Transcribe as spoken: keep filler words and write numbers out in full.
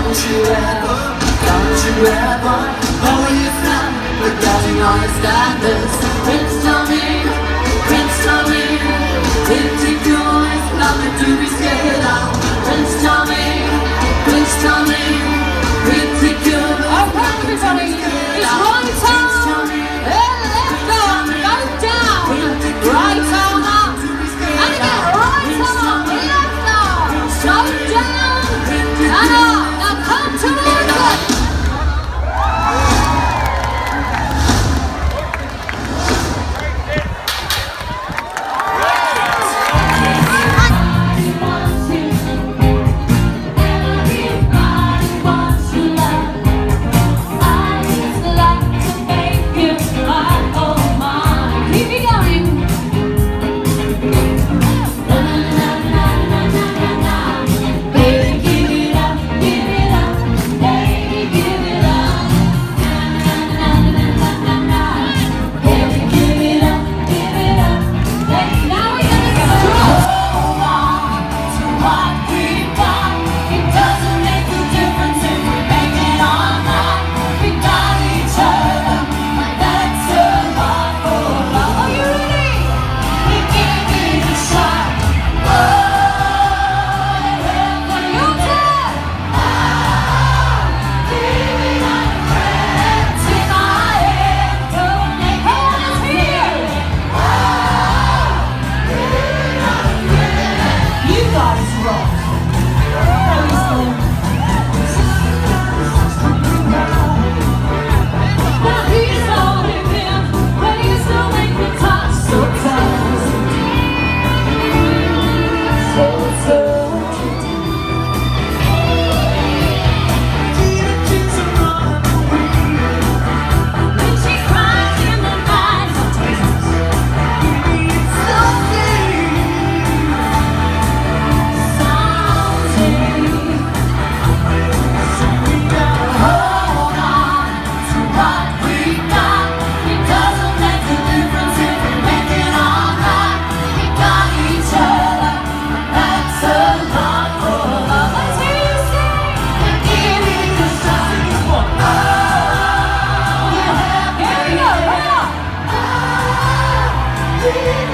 Don't you ever, don't you ever lower your frown, forgetting all your standards. Prince Charming, Prince Charming, pretty cool is nothing to be scared of. Prince Charming, Prince Charming, pretty cool is nothing to be scared of. Prince Charming, left arm, go down, right arm up, and again, right arm, left arm, go down, and up. Now come towards us. Yeah.